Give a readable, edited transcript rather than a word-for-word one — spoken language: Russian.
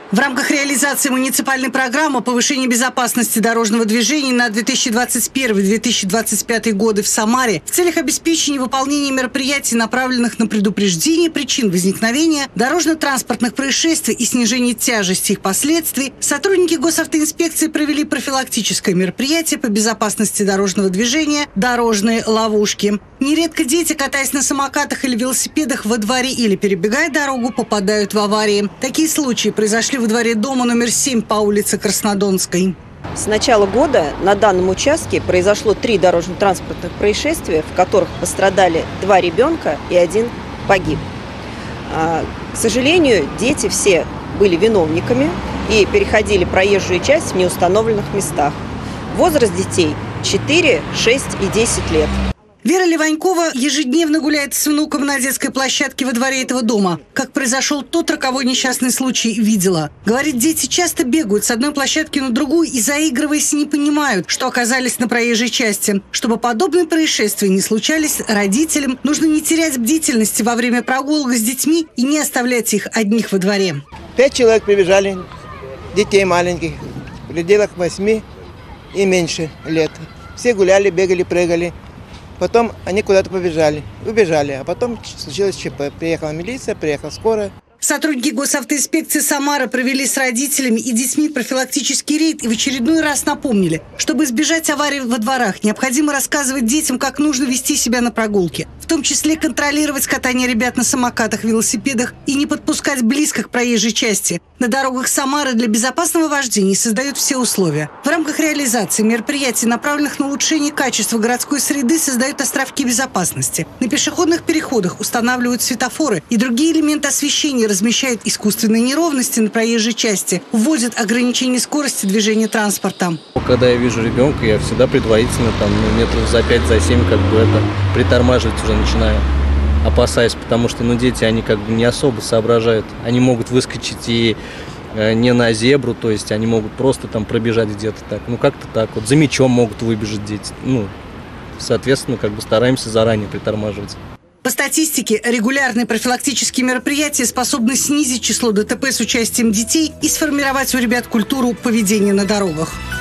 В рамках реализации муниципальной программы повышения безопасности дорожного движения на 2021-2025 годы в Самаре в целях обеспечения выполнения мероприятий, направленных на предупреждение причин возникновения дорожно-транспортных происшествий и снижение тяжести их последствий, сотрудники госавтоинспекции провели профилактическое мероприятие по безопасности дорожного движения «Дорожные ловушки». Нередко дети, катаясь на самокатах или велосипедах во дворе или перебегая дорогу, попадают в аварии. Такие случаи произошли во дворе дома номер 7 по улице Краснодонской. С начала года на данном участке произошло 3 дорожно-транспортных происшествия, в которых пострадали 2 ребенка и 1 погиб. К сожалению, дети все были виновниками и переходили проезжую часть в неустановленных местах. Возраст детей 4, 6 и 10 лет. Вера Ливанькова ежедневно гуляет с внуком на детской площадке во дворе этого дома. Как произошел тот роковой несчастный случай, видела. Говорит, дети часто бегают с одной площадки на другую и, заигрываясь, не понимают, что оказались на проезжей части. Чтобы подобные происшествия не случались, родителям нужно не терять бдительности во время прогулок с детьми и не оставлять их одних во дворе. 5 человек прибежали, детей маленьких, в пределах 8 и меньше лет. Все гуляли, бегали, прыгали. Потом они куда-то убежали, а потом случилось ЧП. Приехала милиция, приехала скорая. Сотрудники госавтоинспекции Самары провели с родителями и детьми профилактический рейд и в очередной раз напомнили, чтобы избежать аварий во дворах, необходимо рассказывать детям, как нужно вести себя на прогулке. В том числе контролировать катание ребят на самокатах, велосипедах и не подпускать близко к проезжей части. На дорогах Самары для безопасного вождения создают все условия. В рамках реализации мероприятий, направленных на улучшение качества городской среды, создают островки безопасности. На пешеходных переходах устанавливают светофоры и другие элементы освещения, размещают искусственные неровности на проезжей части, вводят ограничение скорости движения транспорта. Когда я вижу ребенка, я всегда предварительно метров за 5, за 7 притормаживать уже начинаю, опасаясь, потому что дети, они не особо соображают. Они могут выскочить и не на зебру, то есть они могут просто пробежать где-то так. Как-то так вот. За мячом могут выбежать дети. Соответственно, стараемся заранее притормаживать. По статистике, регулярные профилактические мероприятия способны снизить число ДТП с участием детей и сформировать у ребят культуру поведения на дорогах.